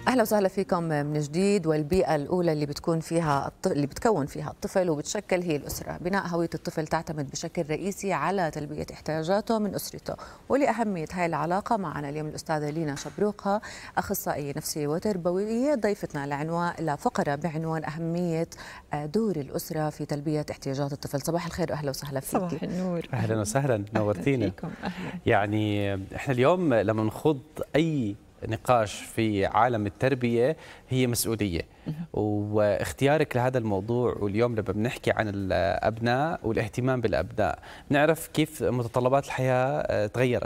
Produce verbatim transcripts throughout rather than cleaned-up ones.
اهلا وسهلا فيكم من جديد. والبيئه الاولى اللي بتكون فيها الط... اللي بتكون فيها الطفل وبتشكل هي الاسره. بناء هويه الطفل تعتمد بشكل رئيسي على تلبيه احتياجاته من اسرته، ولاهميه هاي العلاقه معنا اليوم الاستاذه لينا شبروقه، اخصائيه نفسيه وتربويه، ضيفتنا لعنوان لفقره بعنوان اهميه دور الاسره في تلبيه احتياجات الطفل. صباح الخير واهلا وسهلا فيك. صباح النور. اهلا وسهلا، نورتينا. فيكم. أهلا. يعني احنا اليوم لما نخوض اي نقاش في عالم التربية هي مسؤولية، واختيارك لهذا الموضوع واليوم لما بنحكي عن الأبناء والاهتمام بالأبناء نعرف كيف متطلبات الحياة تغيرت،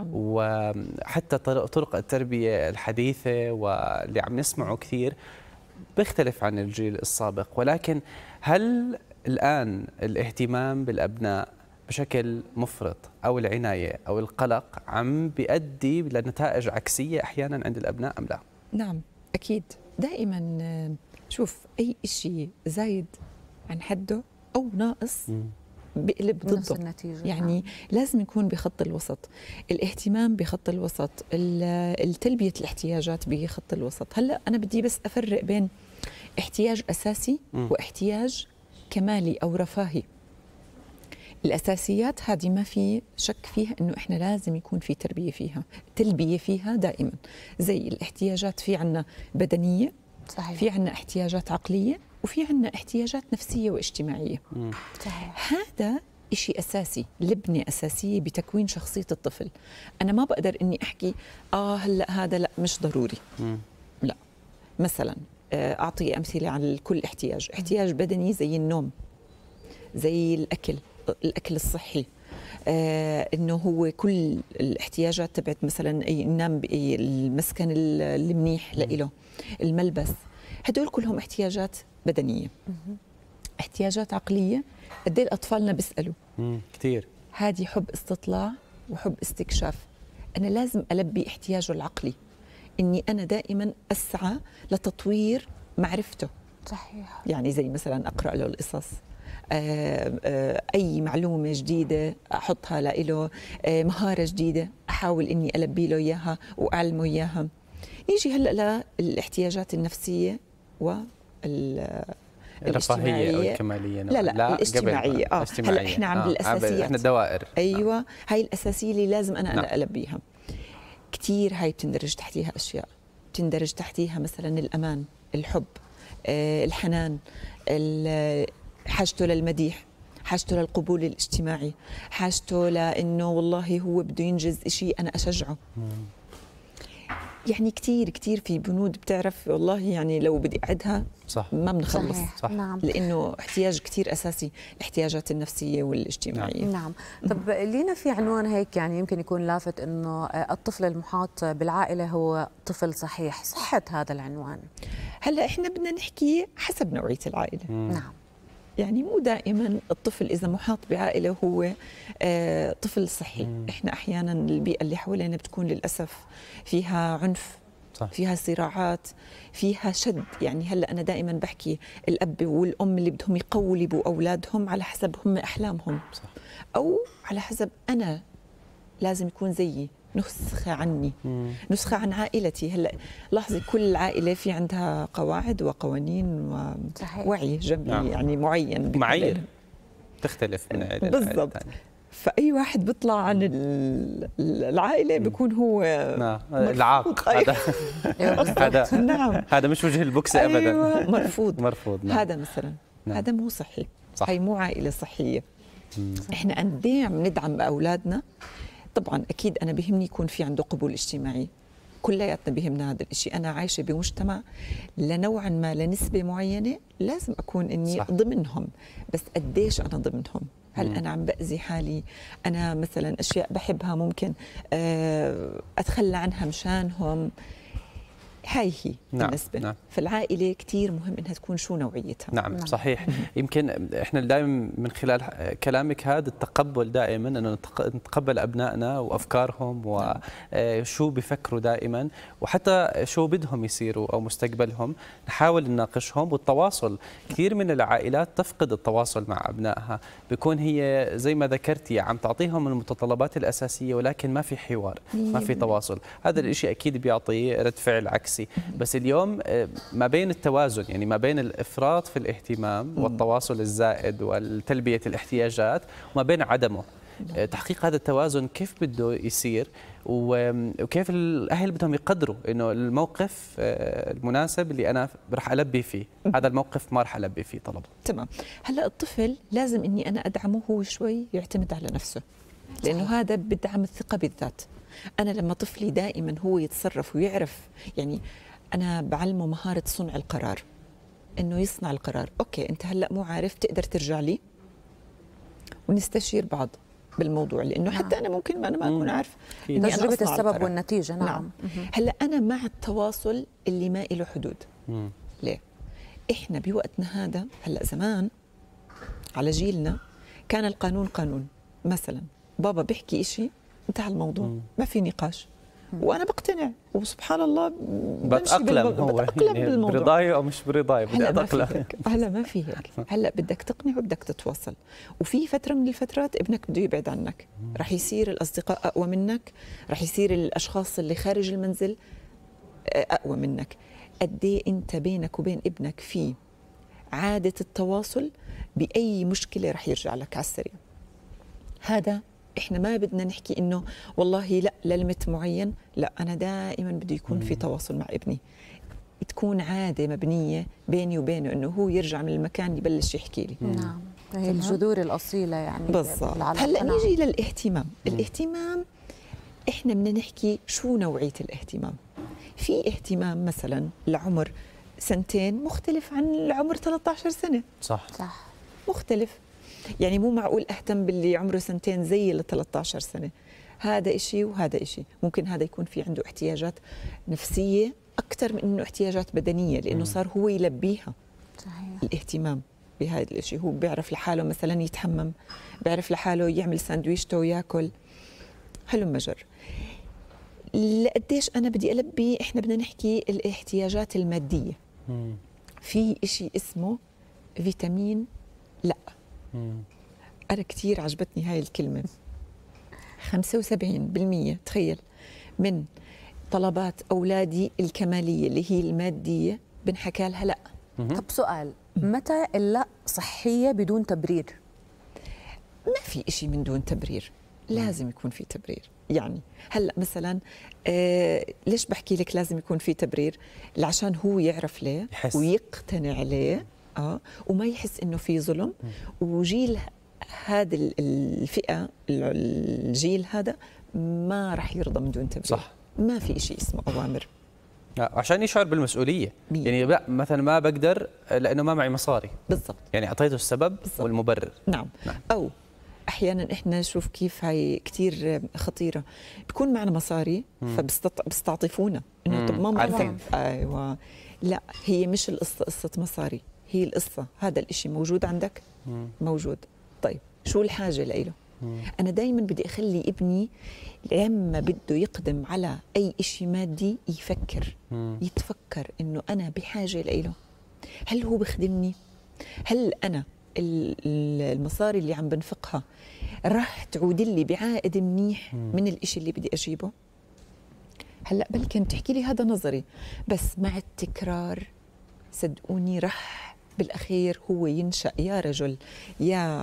وحتى طرق التربية الحديثة واللي عم نسمعه كثير بيختلف عن الجيل السابق. ولكن هل الآن الاهتمام بالأبناء بشكل مفرط أو العناية أو القلق عم بيؤدي لنتائج عكسية أحيانا عند الأبناء أم لا؟ نعم أكيد. دائما شوف أي شيء زايد عن حده أو ناقص بقلب ضده النتيجة. يعني نعم. لازم يكون بخط الوسط، الاهتمام بخط الوسط، التلبية الاحتياجات بخط الوسط. هلأ أنا بدي بس أفرق بين احتياج أساسي م. واحتياج كمالي أو رفاهي. الأساسيات هذه ما في شك فيها إنه إحنا لازم يكون في تربية فيها، تلبية فيها دائما. زي الاحتياجات في عنا بدنية، صحيح. في عنا احتياجات عقلية، وفي عنا احتياجات نفسية واجتماعية. صحيح. هذا إشي أساسي، لبنة أساسية بتكوين شخصية الطفل. أنا ما بقدر إني أحكي آه هلأ هذا لا مش ضروري. مم. لا، مثلا أعطي أمثلة على كل احتياج. احتياج بدني زي النوم، زي الأكل، الأكل الصحي، آه إنه هو كل الاحتياجات تبعت مثلا أي ننام المسكن المنيح لإله، الملبس، هدول كلهم احتياجات بدنية. احتياجات عقلية، قد ايه الأطفالنا بيسألوا كثير، هذه حب استطلاع وحب استكشاف. أنا لازم ألبي احتياجه العقلي، إني أنا دائما أسعى لتطوير معرفته. صحيح. يعني زي مثلا أقرأ له القصص، أي معلومة جديدة أحطها له، مهارة جديدة أحاول إني ألبي له إياها وأعلمه إياها. يجي هلأ للاحتياجات النفسية الرفاهية أو الكمالية. لا لا, لا الاجتماعية. آه. هلأ إحنا عم آه. الأساسيات، إحنا الدوائر. أيوة. آه. هاي الأساسية اللي لازم أنا, نعم. أنا ألبيها. كتير هاي بتندرج تحتيها أشياء، بتندرج تحتيها مثلا الأمان، الحب، آه، الحنان، حاجته للمديح، حاجته للقبول الاجتماعي، حاجته لأنه والله هو بده ينجز إشي أنا أشجعه. مم. يعني كتير كتير في بنود بتعرف والله، يعني لو بدي أعدها صح ما بنخلص. صح. نعم. لأنه احتياج كتير أساسي، الاحتياجات النفسية والاجتماعية. نعم. نعم. طب لينا في عنوان هيك يعني يمكن يكون لافت إنه الطفل المحاط بالعائلة هو طفل صحيح. صحة هذا العنوان هلا إحنا بدنا نحكي حسب نوعية العائلة. مم. نعم. يعني مو دائما الطفل إذا محاط بعائلة هو آه طفل صحي. مم. إحنا أحيانا البيئة اللي حوالينا بتكون للأسف فيها عنف، صح. فيها صراعات، فيها شد. يعني هلأ أنا دائما بحكي الأب والأم اللي بدهم يقولبوا أولادهم على حسب هم أحلامهم، صح. أو على حسب أنا لازم يكون زيي، نسخة عني، مم. نسخة عن عائلتي. هلا لاحظي كل عائلة في عندها قواعد وقوانين ووعي جمعي. نعم. يعني معين، معايير تختلف من عائلة بالضبط. فأي واحد بيطلع عن العائلة بيكون هو نعم. العاق. هذا هذا نعم. هذا مش وجه البكسة أبدا. أيوة. مرفوض مرفوض. نعم. هذا مثلا نعم. هذا مو صحي، صح. هي مو عائلة صحية. مم. إحنا قد ايه عم ندعم بأولادنا. طبعا أكيد أنا بيهمني يكون في عنده قبول اجتماعي، كلياتنا بيهمنا هذا الشيء. أنا عايشة بمجتمع لنوعا ما لنسبة معينة لازم أكون إني صح. ضمنهم، بس قديش أنا ضمنهم؟ هل مم. أنا عم بأذي حالي؟ أنا مثلا أشياء بحبها ممكن أتخلى عنها مشانهم؟ هاي هي نعم. بالنسبة. نعم. فالعائلة كتير مهم إنها تكون شو نوعيتها. نعم, نعم. صحيح. يمكن إحنا دائما من خلال كلامك هذا التقبل دائما أنه نتقبل أبنائنا وأفكارهم وشو بيفكروا دائما، وحتى شو بدهم يصيروا أو مستقبلهم نحاول نناقشهم. والتواصل، كثير من العائلات تفقد التواصل مع أبنائها، بيكون هي زي ما ذكرتي عم تعطيهم المتطلبات الأساسية ولكن ما في حوار، ما في تواصل. هذا الشيء أكيد بيعطي رد فعل عكسي الأساسي. بس اليوم ما بين التوازن، يعني ما بين الإفراط في الاهتمام والتواصل الزائد وتلبية الاحتياجات وما بين عدمه، تحقيق هذا التوازن كيف بده يصير، وكيف الأهل بدهم يقدروا إنه الموقف المناسب اللي أنا رح ألبي فيه، هذا الموقف ما رح ألبي فيه طلبه. تمام. هلا الطفل لازم إني أنا أدعمه هو شوي يعتمد على نفسه، لأنه هذا بدعم الثقة بالذات. أنا لما طفلي دائما هو يتصرف ويعرف، يعني أنا بعلمه مهارة صنع القرار، إنه يصنع القرار. أوكي أنت هلا مو عارف، تقدر ترجع لي ونستشير بعض بالموضوع، لانه حتى انا ممكن ما انا ما اكون عارف تجربه السبب القرار. والنتيجه. نعم, نعم. هلا انا مع التواصل اللي ما له حدود. مم. ليه؟ احنا بوقتنا هذا، هلا زمان على جيلنا كان القانون قانون، مثلا بابا بيحكي إشي انتهى الموضوع. مم. ما في نقاش. مم. وانا بقتنع وسبحان الله بتأقلم هو بتأقلم يعني بالموضوع، برضاي او مش برضاي بدي اتأقلم. هلا ما في هيك، هلا بدك تقنع وبدك تتواصل، وفي فتره من الفترات ابنك بده يبعد عنك، رح يصير الاصدقاء اقوى منك، رح يصير الاشخاص اللي خارج المنزل اقوى منك. قد ايه انت بينك وبين ابنك في عاده التواصل، باي مشكله رح يرجع لك على السريع. هذا احنا ما بدنا نحكي انه والله لا للمت معين، لا انا دائما بده يكون في تواصل مع ابني، تكون عاده مبنيه بيني وبينه انه هو يرجع من المكان يبلش يحكي لي. نعم، هي الجذور الاصيله يعني. بالضبط. هلا نيجي للاهتمام. مم. الاهتمام احنا بدنا نحكي شو نوعيه الاهتمام. في اهتمام مثلا لعمر سنتين مختلف عن العمر ثلاثة عشر سنه. صح صح مختلف، يعني مو معقول أهتم باللي عمره سنتين زي اللي ثلاثة عشر سنة. هذا إشي وهذا إشي. ممكن هذا يكون في عنده احتياجات نفسية أكثر من إنه احتياجات بدنية، لأنه صار هو يلبيها. صحيح. الاهتمام بهذا الإشي، هو بيعرف لحاله مثلا يتحمم، بيعرف لحاله يعمل ساندويشته وياكل، هلم جر. لقديش أنا بدي ألبي، إحنا بدنا نحكي الاحتياجات المادية. مم. في إشي اسمه فيتامين لا. مم. أنا كتير عجبتني هاي الكلمة. خمسة وسبعين بالمية تخيل من طلبات أولادي الكمالية اللي هي المادية بنحكى لها لا. طب سؤال، متى اللا صحية بدون تبرير؟ ما في إشي من دون تبرير، لازم يكون في تبرير. يعني هلأ مثلا آه ليش بحكي لك لازم يكون في تبرير؟ عشان هو يعرف ليه يحس. ويقتنع ليه، اه وما يحس انه في ظلم. وجيل هذا الفئه، الجيل هذا ما راح يرضى من دون تبرير. صح. ما في شيء اسمه اوامر، عشان يشعر بالمسؤوليه. مين. يعني لا مثلا ما بقدر لانه ما معي مصاري. بالضبط. يعني اعطيته السبب بالزبط. والمبرر. نعم. نعم. او احيانا احنا نشوف كيف هاي كثير خطيره، بكون معنا مصاري فبستعطفونا انه طب ما معنا. ايوه لا، هي مش القصه قصه مصاري، هي القصة هذا الإشي موجود عندك؟ مم. موجود. طيب شو الحاجة لإله؟ مم. أنا دايما بدي أخلي ابني لما بده يقدم على أي إشي مادي يفكر. مم. يتفكر إنه أنا بحاجة لإله، هل هو بخدمني؟ هل أنا المصاري اللي عم بنفقها راح تعود لي بعائد منيح مم. من الإشي اللي بدي أجيبه؟ هلأ بلكن تحكي لي هذا نظري، بس مع التكرار صدقوني رح بالأخير هو ينشأ يا رجل يا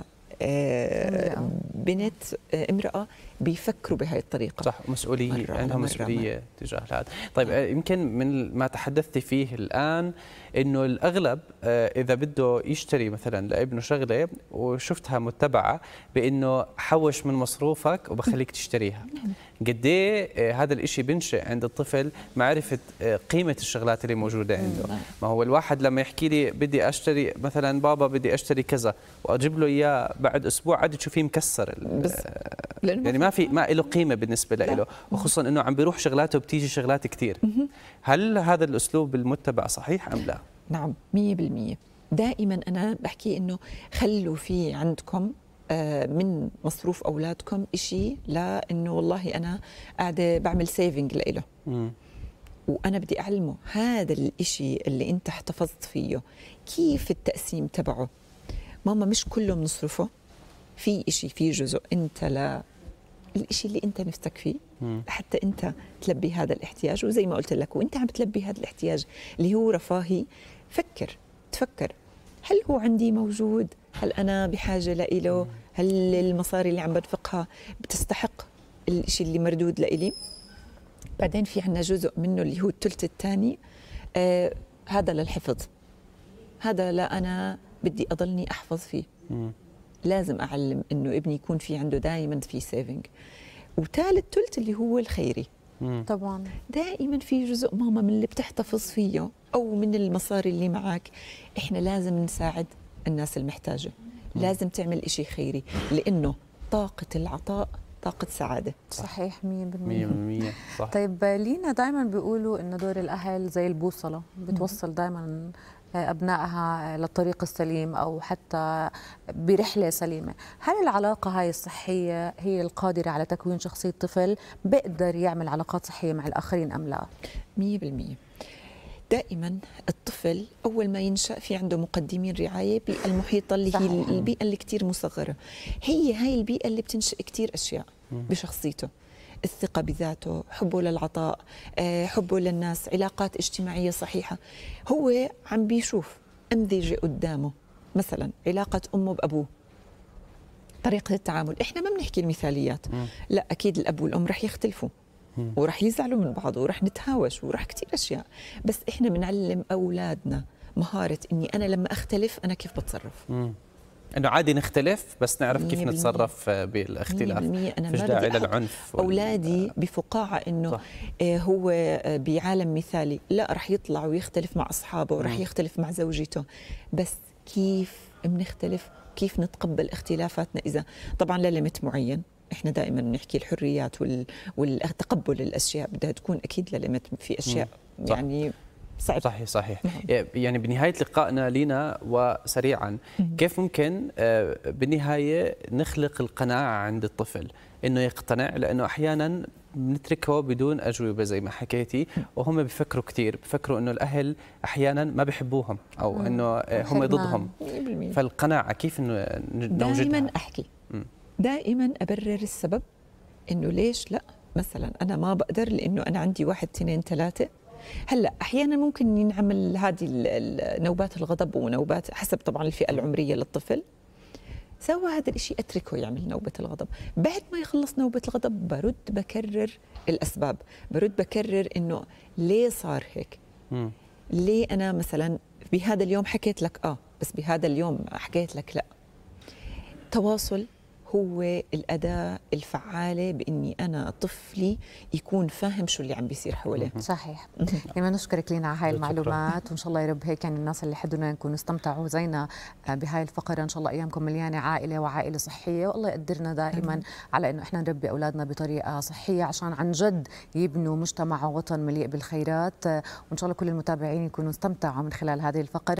آه بنت آه امرأة بيفكروا بهاي الطريقة. صح، مسؤولية، عندهم مسؤولية تجاه هذا. طيب آه. يمكن من ما تحدثت فيه الآن إنه الأغلب آه إذا بده يشتري مثلا لابنه شغلة وشفتها متبعة بإنه حوش من مصروفك وبخليك تشتريها، قد ايه هذا الإشي بنشئ عند الطفل معرفة قيمة الشغلات اللي موجودة عنده. ما هو الواحد لما يحكي لي بدي أشتري مثلا بابا بدي أشتري كذا وأجيب له إياه بعد أسبوع عاد تشوفيه مكسر، يعني ما في ما له قيمة بالنسبة له، وخصوصا إنه عم بيروح شغلاته وبتيجي شغلات كتير. هل هذا الأسلوب المتبع صحيح أم لا؟ نعم مية بالمية. دائما أنا بحكي إنه خلوا في عندكم من مصروف أولادكم إشي لأنه والله أنا قاعدة بعمل سيفنج لإله، وأنا بدي أعلمه هذا الإشي اللي أنت احتفظت فيه كيف التقسيم تبعه. ماما مش كله بنصرفه، في إشي في جزء أنت لا الإشي اللي أنت نفسك فيه مم. حتى أنت تلبي هذا الاحتياج. وزي ما قلت لك، وأنت عم تلبي هذا الاحتياج اللي هو رفاهي، فكر تفكر هل هو عندي موجود؟ هل أنا بحاجة لإله؟ هل المصاري اللي عم بدفقها بتستحق الإشي اللي مردود لإلي؟ بعدين في عنا جزء منه اللي هو الثلث الثاني، آه هذا للحفظ، هذا لا أنا بدي أضلني أحفظ فيه. مم. لازم أعلم إنه ابني يكون في عنده دائما في سيفنج. وثالث ثلث اللي هو الخيري، مم. طبعا دائما في جزء ماما من اللي بتحتفظ فيه أو من المصاري اللي معك. إحنا لازم نساعد الناس المحتاجة، لازم تعمل إشي خيري، لأنه طاقة العطاء طاقة سعادة. صحيح مية مية بالمية. بالمية صح. طيب لينا، دائما بيقولوا إنه دور الأهل زي البوصلة، بتوصل دائما أبنائها للطريق السليم أو حتى برحلة سليمة. هل العلاقة هاي الصحية هي القادرة على تكوين شخصية طفل بيقدر يعمل علاقات صحية مع الآخرين أم لا؟ مية بالمية. دائما الطفل أول ما ينشأ في عنده مقدمين رعاية بالمحيطة اللي صحيح. هي البيئة اللي كتير مصغرة، هي هاي البيئة اللي بتنشئ كتير أشياء بشخصيته: الثقة بذاته، حبه للعطاء، حبه للناس، علاقات اجتماعية صحيحة. هو عم بيشوف أمثلة قدامه، مثلا علاقة أمه بأبوه، طريقة التعامل. إحنا ما بنحكي المثاليات، لا أكيد الأب والأم رح يختلفوا ورح يزعلوا من بعض ورح نتهاوش ورح كتير أشياء، بس إحنا بنعلم أولادنا مهارة إني أنا لما أختلف أنا كيف بتصرف. مم. انه عادي نختلف بس نعرف كيف مية بالمية. نتصرف بالاختلاف. مية بالمية. أنا فيش ما داعي بدي للعنف وال- أولادي بفقاعة إنه صح. آه هو آه بعالم مثالي، لا رح يطلع ويختلف مع أصحابه ورح مم. يختلف مع زوجته، بس كيف بنختلف، كيف نتقبل اختلافاتنا. إذا طبعا لليمت معين، إحنا دائما بنحكي الحريات وال... والتقبل الأشياء بدها تكون أكيد لليمت، في أشياء صح. يعني صعب. صحيح صحيح. نعم. يعني بنهاية لقائنا لينا وسريعا، كيف ممكن آه، بالنهاية نخلق القناعة عند الطفل إنه يقتنع؟ لأنه أحيانا بنتركه بدون أجوبة زي ما حكيتي، وهم بيفكروا كثير، بيفكروا إنه الأهل أحيانا ما بيحبوهم أو إنه آه، هم ضدهم. مية بالمية. فالقناعة كيف إنه نوجدها؟ دائما أحكي، دائما أبرر السبب إنه ليش لا. مثلا أنا ما بقدر لأنه أنا عندي واحد اثنين ثلاثة. هلا أحيانا ممكن ينعمل هذه نوبات الغضب ونوبات حسب طبعا الفئة العمرية للطفل. سوى هذا الشيء أتركه يعمل نوبة الغضب. بعد ما يخلص نوبة الغضب برد بكرر الأسباب، برد بكرر إنه ليه صار هيك، مم. ليه أنا مثلا بهذا اليوم حكيت لك آه بس بهذا اليوم حكيت لك لا. تواصل هو الأداة الفعالة بإني أنا طفلي يكون فاهم شو اللي عم بيصير حواليه. صحيح. يعني نشكرك لينا على هاي المعلومات، وإن شاء الله يا رب هيك يعني الناس اللي حدنا يكونوا استمتعوا زينا بهاي الفقرة. إن شاء الله أيامكم مليانة عائلة وعائلة صحية، والله يقدرنا دائما على إنه إحنا نربي أولادنا بطريقة صحية عشان عن جد يبنوا مجتمع ووطن مليء بالخيرات. وإن شاء الله كل المتابعين يكونوا استمتعوا من خلال هذه الفقرة.